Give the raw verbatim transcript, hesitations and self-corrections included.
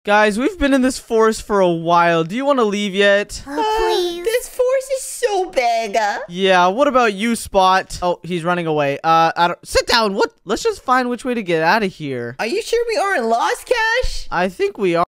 Guys, we've been in this forest for a while. Do you want to leave yet? Uh, please. Uh, this forest is so big. Uh, Yeah, what about you, Spot? Oh, he's running away. Uh, I don't... Sit down. What? Let's just find which way to get out of here. are you sure we aren't lost, Cash? I think we are.